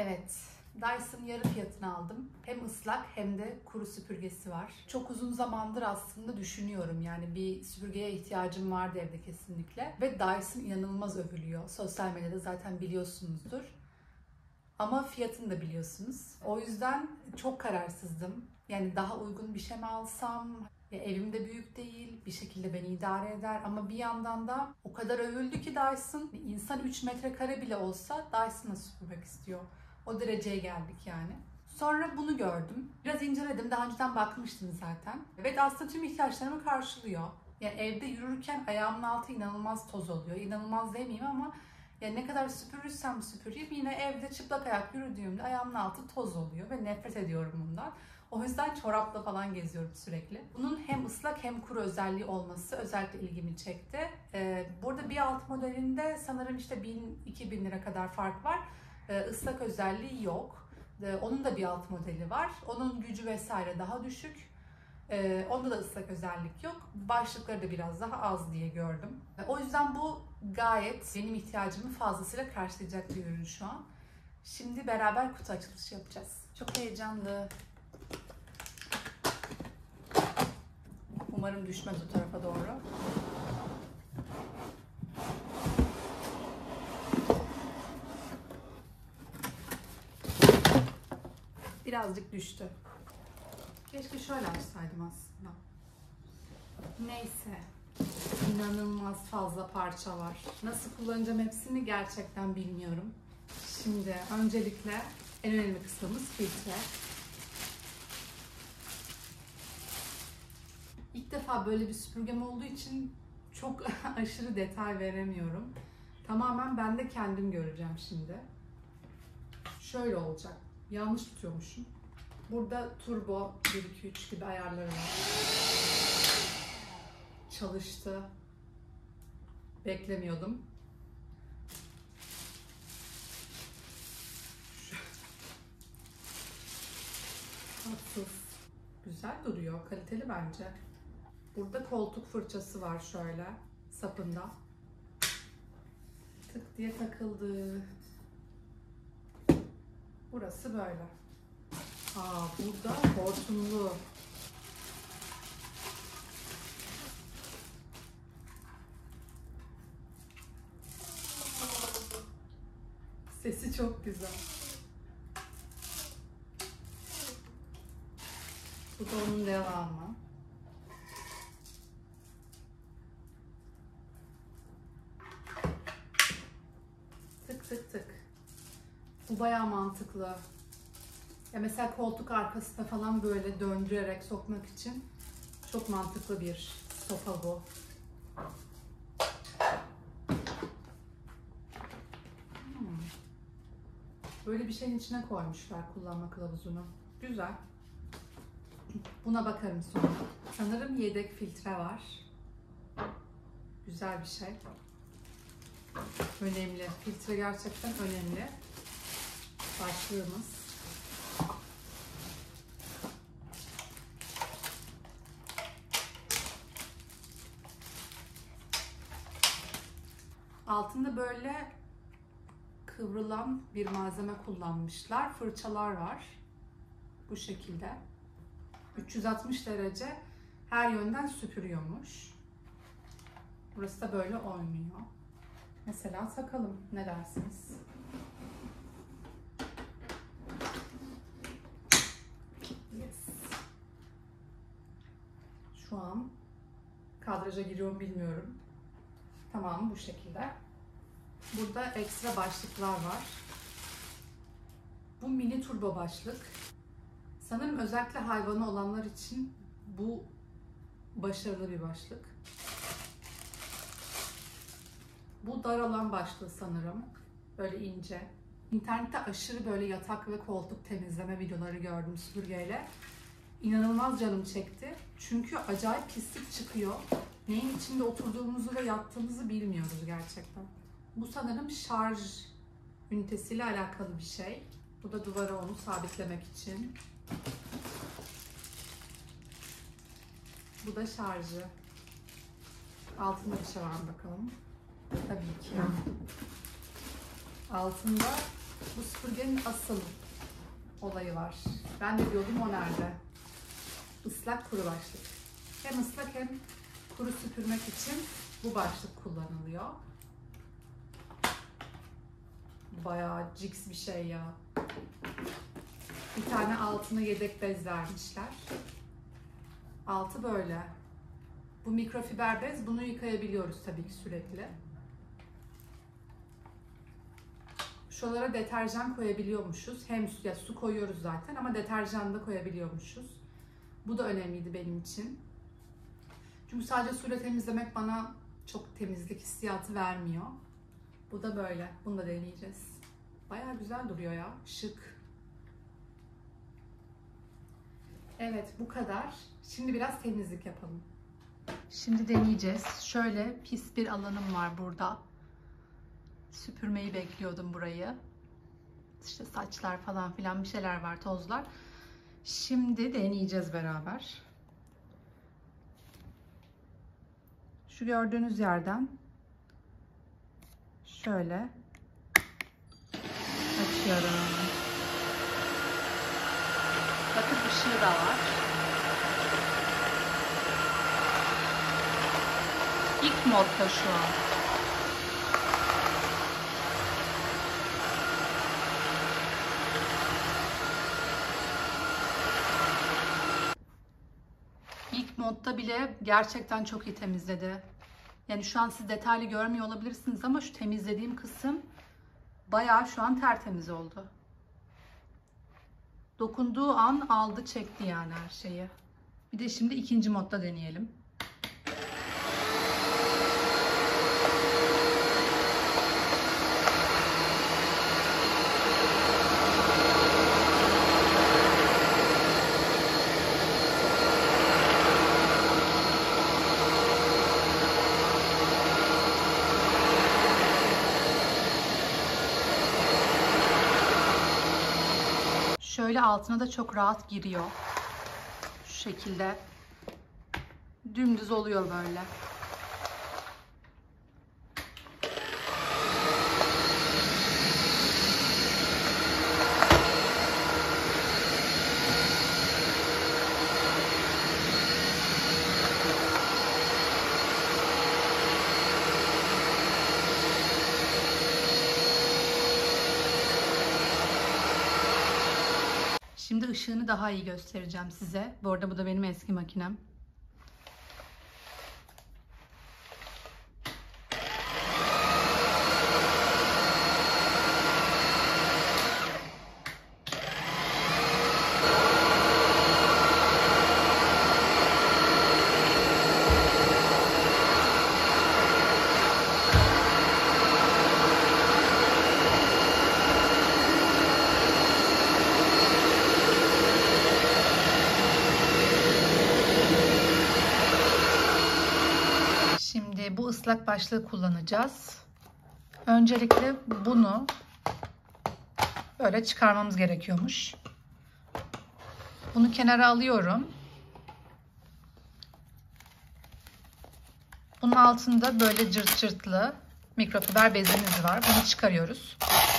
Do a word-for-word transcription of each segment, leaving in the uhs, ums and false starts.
Evet, Dyson yarı fiyatına aldım. Hem ıslak hem de kuru süpürgesi var. Çok uzun zamandır aslında düşünüyorum, yani bir süpürgeye ihtiyacım vardı evde kesinlikle. Ve Dyson inanılmaz övülüyor. Sosyal medyada zaten biliyorsunuzdur. Ama fiyatını da biliyorsunuz. O yüzden çok kararsızdım. Yani daha uygun bir şey mi alsam? Ya evim de büyük değil, bir şekilde beni idare eder ama bir yandan da o kadar övüldü ki Dyson, insan üç metrekare bile olsa Dyson'la süpürmek istiyor. O dereceye geldik yani. Sonra bunu gördüm. Biraz inceledim. Daha önceden bakmıştım zaten. Evet, aslında tüm ihtiyaçlarımı karşılıyor. Yani evde yürürken ayağımın altı inanılmaz toz oluyor. İnanılmaz demeyeyim ama yani ne kadar süpürürsem süpüreyim yine evde çıplak ayak yürüdüğümde ayağımın altı toz oluyor ve nefret ediyorum bundan. O yüzden çorapla falan geziyorum sürekli. Bunun hem ıslak hem kuru özelliği olması özellikle ilgimi çekti. Ee, burada bir alt modelinde sanırım işte bin iki bin lira kadar fark var. Ee, ıslak özelliği yok. Ee, onun da bir alt modeli var. Onun gücü vesaire daha düşük. Ee, onda da ıslak özellik yok. Başlıkları da biraz daha az diye gördüm. O yüzden bu gayet benim ihtiyacımı fazlasıyla karşılayacak bir ürün şu an. Şimdi beraber kutu açılışı yapacağız. Çok heyecanlı. Umarım düşmez o tarafa doğru. Birazcık düştü. Keşke şöyle açsaydım aslında. Neyse. İnanılmaz fazla parça var. Nasıl kullanacağım hepsini gerçekten bilmiyorum. Şimdi öncelikle en önemli kısmımız filtre. İlk defa böyle bir süpürgem olduğu için çok aşırı detay veremiyorum. Tamamen ben de kendim göreceğim şimdi. Şöyle olacak. Yanlış tutuyormuşum. Burada turbo bir iki üç gibi ayarları var. Çalıştı. Beklemiyordum. Tatsız. Güzel duruyor. Kaliteli bence. Burada koltuk fırçası var şöyle. Sapında. Tık diye takıldı. Burası böyle. Aa, burada hortumlu. Sesi çok güzel. Bu da onun devamı. Tık tık tık. Bu bayağı mantıklı. Ya mesela koltuk arkasına falan böyle döndürerek sokmak için çok mantıklı bir sopa bu. Hmm. Böyle bir şeyin içine koymuşlar kullanma kılavuzunu. Güzel. Buna bakarım sonra. Sanırım yedek filtre var. Güzel bir şey. Önemli. Filtre gerçekten önemli. Başlığımız. Altında böyle kıvrılan bir malzeme kullanmışlar. Fırçalar var. Bu şekilde. üç yüz altmış derece her yönden süpürüyormuş. Burası da böyle oynuyor. Mesela takalım. Ne dersiniz? Yes. Şu an kadraja giriyorum bilmiyorum. Tamam, bu şekilde. Burada ekstra başlıklar var. Bu mini turbo başlık. Sanırım özellikle hayvanı olanlar için bu başarılı bir başlık. Bu dar alan başlığı sanırım. Böyle ince. İnternette aşırı böyle yatak ve koltuk temizleme videoları gördüm süpürgeyle. İnanılmaz canım çekti. Çünkü acayip pislik çıkıyor. Neyin içinde oturduğumuzu ve yattığımızı bilmiyoruz gerçekten. Bu sanırım şarj ünitesiyle alakalı bir şey. Bu da duvara onu sabitlemek için. Bu da şarjı. Altında bir şey var mı bakalım. Tabii ki. Altında Bu süpürgenin asıl olayı var. Ben de diyordum o nerede? Islak kuru başlık. Hem ıslak hem kuru süpürmek için bu başlık kullanılıyor. Bayağı ciks bir şey ya. Bir tane altına yedek bez vermişler. Altı böyle. Bu mikrofiber bez. Bunu yıkayabiliyoruz tabii ki sürekli. Şuralara deterjan koyabiliyormuşuz. Hem ya su koyuyoruz zaten ama deterjan da koyabiliyormuşuz. Bu da önemliydi benim için. Çünkü sadece suyla temizlemek bana çok temizlik hissiyatı vermiyor. Bu da böyle. Bunu da deneyeceğiz. Bayağı güzel duruyor ya. Şık. Evet, bu kadar. Şimdi biraz temizlik yapalım. Şimdi deneyeceğiz. Şöyle pis bir alanım var burada. Süpürmeyi bekliyordum burayı. İşte saçlar falan filan bir şeyler var, tozlar. Şimdi deneyeceğiz beraber. Şu gördüğünüz yerden şöyle açıyorum. Bakın ışığı da var. İlk modda şu an. İlk modda bile gerçekten çok iyi temizledi. Yani şu an siz detaylı görmüyor olabilirsiniz ama şu temizlediğim kısım bayağı şu an tertemiz oldu. Dokunduğu an aldı çekti yani her şeyi. Bir de şimdi ikinci modda deneyelim. Şöyle altına da çok rahat giriyor. Şu şekilde. Dümdüz oluyor böyle. Şimdi ışığını daha iyi göstereceğim size. Bu arada bu da benim eski makinem. Şimdi bu ıslak başlığı kullanacağız. Öncelikle bunu böyle çıkarmamız gerekiyormuş. Bunu kenara alıyorum. Bunun altında böyle cırt cırtlı mikrofiber bezimiz var. Bunu çıkarıyoruz.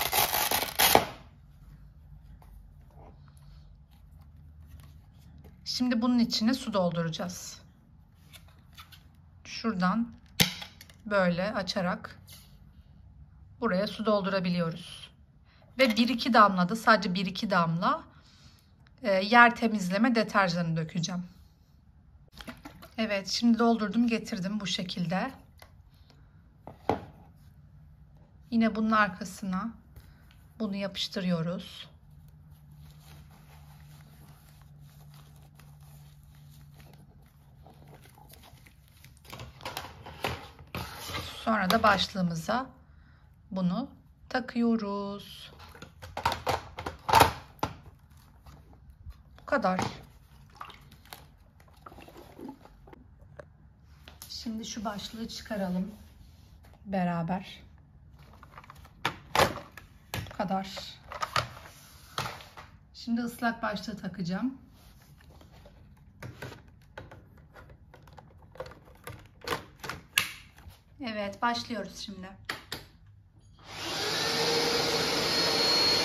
Şimdi bunun içine su dolduracağız. Şuradan böyle açarak buraya su doldurabiliyoruz. Ve bir iki damla da sadece bir iki damla yer temizleme deterjanı dökeceğim. Evet, şimdi doldurdum, getirdim bu şekilde. Yine bunun arkasına bunu yapıştırıyoruz. Sonra da başlığımıza bunu takıyoruz. Bu kadar. Şimdi şu başlığı çıkaralım beraber. Bu kadar. Şimdi ıslak başlığı takacağım. Evet, başlıyoruz şimdi.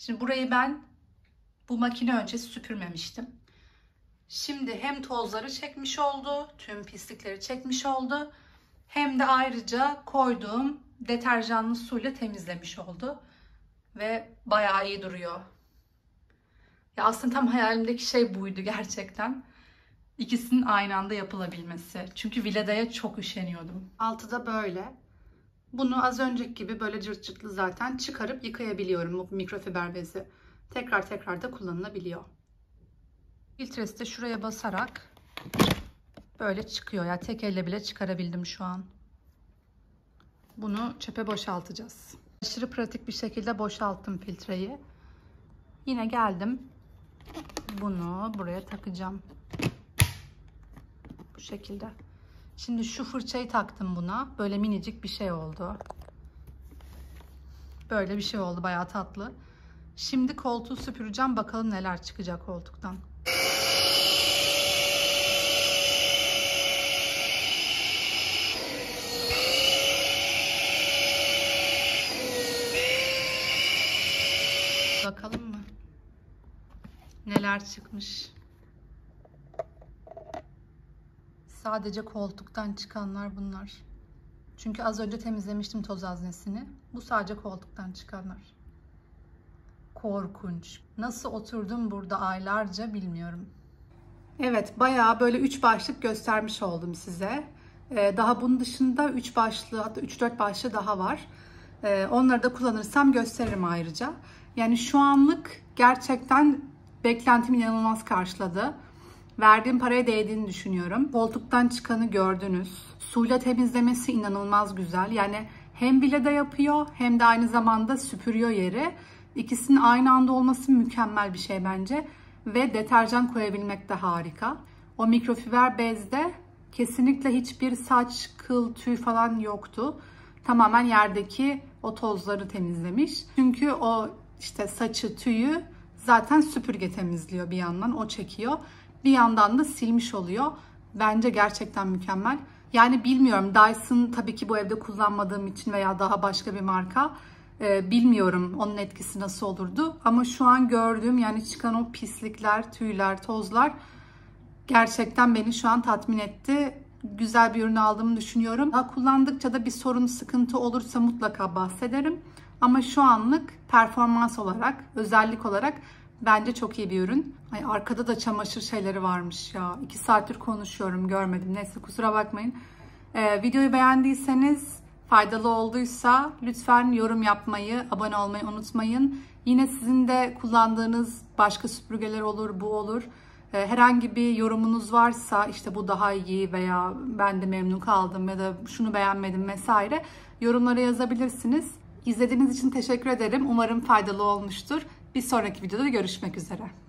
Şimdi burayı ben bu makine öncesi süpürmemiştim. Şimdi hem tozları çekmiş oldu, tüm pislikleri çekmiş oldu. Hem de ayrıca koyduğum deterjanlı suyla temizlemiş oldu. Ve bayağı iyi duruyor. Ya aslında tam hayalimdeki şey buydu gerçekten. İkisinin aynı anda yapılabilmesi. Çünkü Vileda'ya çok üşeniyordum. Altı da böyle. Bunu az önceki gibi böyle cırt cırtlı zaten çıkarıp yıkayabiliyorum bu mikrofiber bezi. Tekrar tekrar da kullanılabiliyor. Filtresi de şuraya basarak böyle çıkıyor. Ya tek elle bile çıkarabildim şu an. Bunu çöpe boşaltacağız. Aşırı pratik bir şekilde boşalttım filtreyi. Yine geldim. Bunu buraya takacağım. Bu şekilde. Şimdi şu fırçayı taktım buna. Böyle minicik bir şey oldu. Böyle bir şey oldu. Bayağı tatlı. Şimdi koltuğu süpüreceğim. Bakalım neler çıkacak koltuktan. Bakalım mı? Neler çıkmış? Sadece koltuktan çıkanlar bunlar. Çünkü az önce temizlemiştim toz haznesini. Bu sadece koltuktan çıkanlar. Korkunç. Nasıl oturdum burada aylarca bilmiyorum. Evet, bayağı böyle üç başlık göstermiş oldum size. Ee, daha bunun dışında üç başlı, hatta üç dört başlı daha var. Ee, onları da kullanırsam gösteririm ayrıca. Yani şu anlık gerçekten beklentimi inanılmaz karşıladı. Verdiğim paraya değdiğini düşünüyorum. Koltuktan çıkanı gördünüz. Suyla temizlemesi inanılmaz güzel. Yani hem Vileda yapıyor hem de aynı zamanda süpürüyor yeri. İkisinin aynı anda olması mükemmel bir şey bence. Ve deterjan koyabilmek de harika. O mikrofiber bezde kesinlikle hiçbir saç, kıl, tüy falan yoktu. Tamamen yerdeki o tozları temizlemiş. Çünkü o işte saçı, tüyü zaten süpürge temizliyor bir yandan. O çekiyor. Bir yandan da silmiş oluyor. Bence gerçekten mükemmel. Yani bilmiyorum, Dyson tabii ki bu evde kullanmadığım için veya daha başka bir marka. Ee, bilmiyorum onun etkisi nasıl olurdu. Ama şu an gördüğüm, yani çıkan o pislikler, tüyler, tozlar gerçekten beni şu an tatmin etti. Güzel bir ürün aldığımı düşünüyorum. Daha kullandıkça da bir sorun, sıkıntı olursa mutlaka bahsederim. Ama şu anlık performans olarak, özellik olarak bence çok iyi bir ürün. Ay, arkada da çamaşır şeyleri varmış ya. iki saattir konuşuyorum, görmedim. Neyse, kusura bakmayın. Ee, videoyu beğendiyseniz, faydalı olduysa lütfen yorum yapmayı, abone olmayı unutmayın. Yine sizin de kullandığınız başka süpürgeler olur, bu olur. Ee, herhangi bir yorumunuz varsa, işte bu daha iyi veya ben de memnun kaldım ya da şunu beğenmedim vesaire, yorumlara yazabilirsiniz. İzlediğiniz için teşekkür ederim. Umarım faydalı olmuştur. Bir sonraki videoda görüşmek üzere.